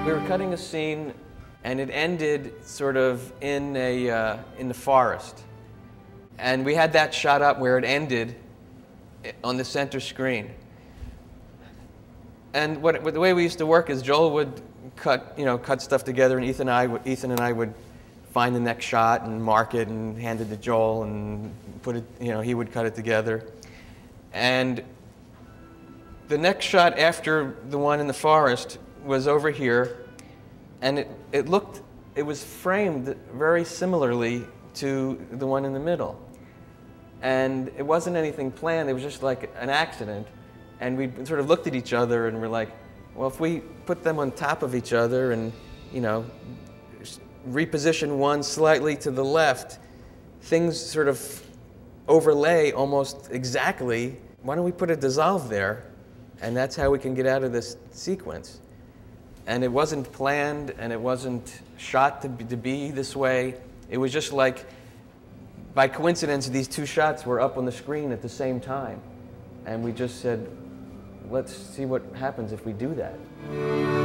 We were cutting a scene, and it ended sort of in the forest. And we had that shot up where it ended on the center screen. And the way we used to work is Joel would cut stuff together, and Ethan and I would find the next shot and mark it and hand it to Joel and put it, he would cut it together. And the next shot after the one in the forest was over here, and it was framed very similarly to the one in the middle. And it wasn't anything planned, it was just like an accident. And we sort of looked at each other and we're like, well, if we put them on top of each other and, reposition one slightly to the left, things sort of overlay almost exactly. Why don't we put a dissolve there? And that's how we can get out of this sequence. And it wasn't planned, and it wasn't shot to be this way. It was just like, by coincidence, these two shots were up on the screen at the same time. And we just said, let's see what happens if we do that.